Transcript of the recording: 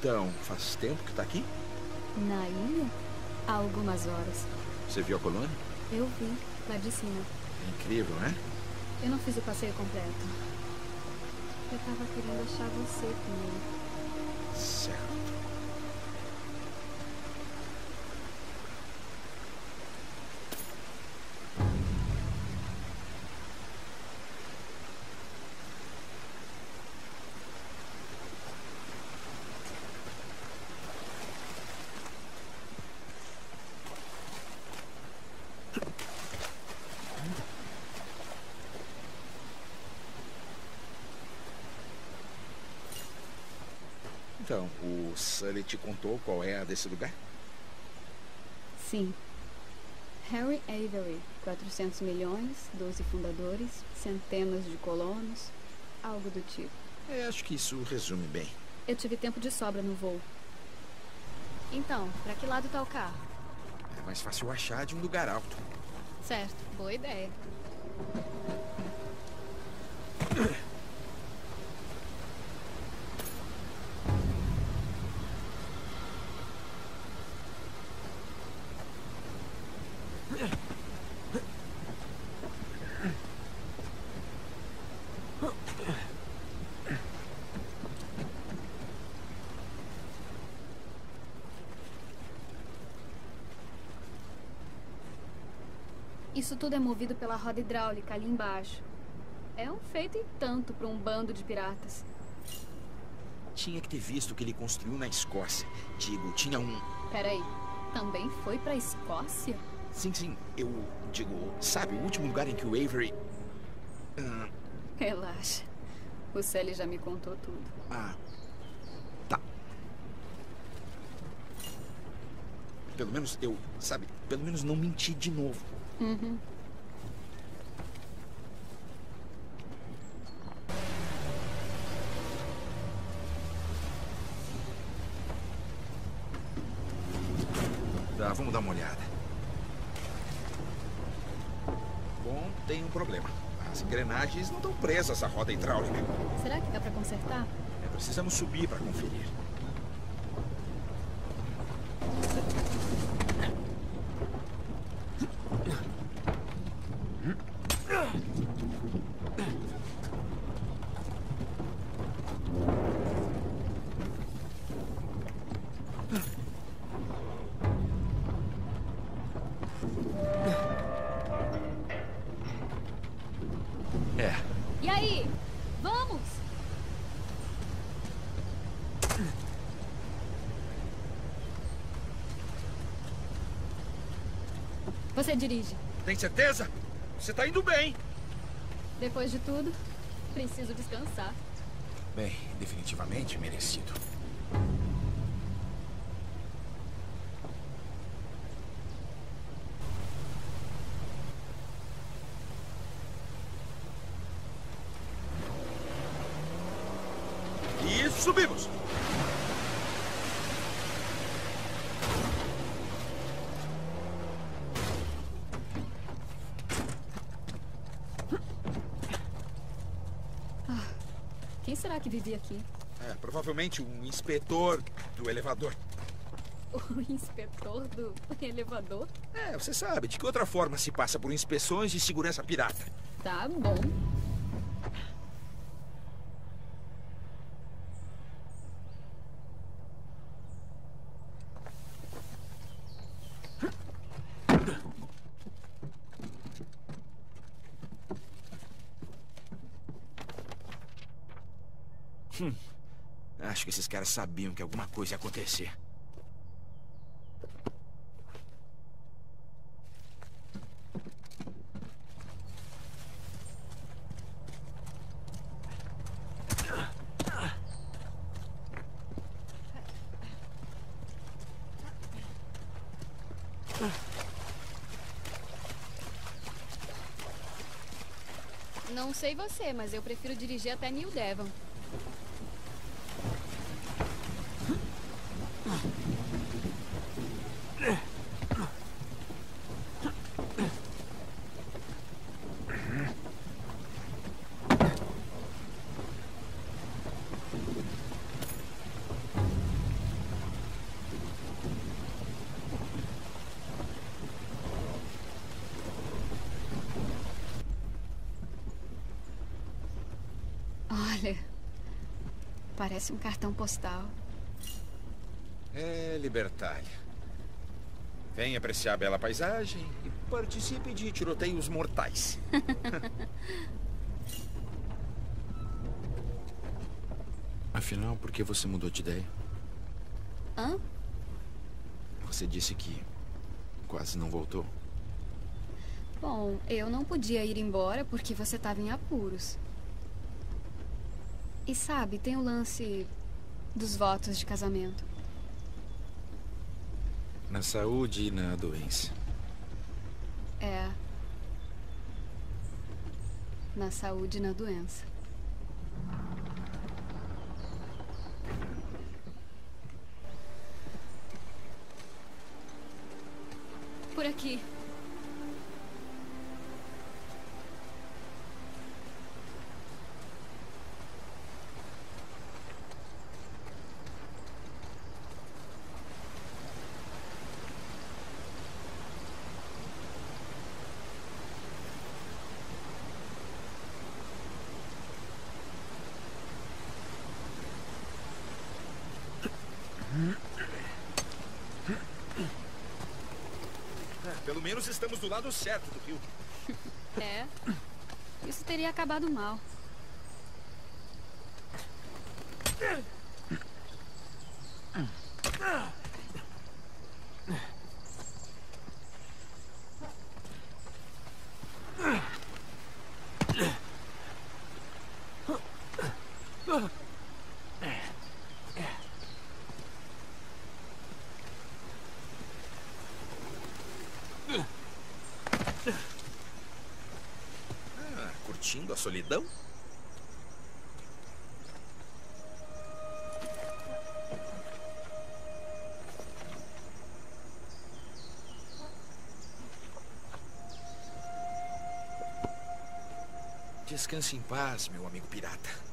Então, faz tempo que tá aqui? Na ilha? Há algumas horas. Você viu a colônia? Eu vi, lá de cima. É incrível, né? Eu não fiz o passeio completo. Eu tava querendo achar você primeiro. Certo. Então, o Sully te contou qual é a desse lugar? Sim. Harry Avery, 400 milhões, 12 fundadores, centenas de colonos, algo do tipo. Acho que isso resume bem. Eu tive tempo de sobra no voo. Então, pra que lado tá o carro? É mais fácil achar de um lugar alto. Certo, boa ideia. Isso tudo é movido pela roda hidráulica ali embaixo. É um feito e tanto para um bando de piratas. Tinha que ter visto o que ele construiu na Escócia. Digo, tinha um... Peraí, também foi pra Escócia? Sim, eu digo, sabe, o último lugar em que o Avery... Relaxa. O Sully já me contou tudo. Tá. Pelo menos eu, sabe, pelo menos não menti de novo. Uhum. Tá, vamos dar uma olhada. Bom, tem um problema. As engrenagens não estão presas à roda hidráulica. Será que dá pra consertar? Precisamos subir para conferir. E aí? Vamos! Você dirige. Tem certeza? Você tá indo bem. Depois de tudo, preciso descansar. Bem, definitivamente merecido. E subimos. Quem será que vivia aqui? Provavelmente um inspetor do elevador. O inspetor do elevador? Você sabe, de que outra forma se passa por inspeções de segurança pirata? Tá bom. Acho que esses caras sabiam que alguma coisa ia acontecer. Não sei você, mas eu prefiro dirigir até New Devon. Parece um cartão postal. É libertária. Vem apreciar a bela paisagem e participe de tiroteios mortais. Afinal, por que você mudou de ideia? Hã? Você disse que quase não voltou. Bom, eu não podia ir embora porque você estava em apuros. E sabe, tem o lance dos votos de casamento. Na saúde e na doença. É. Na saúde e na doença. Por aqui. Pelo menos estamos do lado certo do rio. É. Isso teria acabado mal. Curtindo a solidão? Descanse em paz, meu amigo pirata.